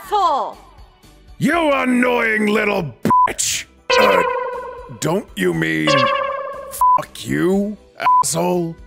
asshole! You annoying little bitch! Don't you mean fuck you, asshole?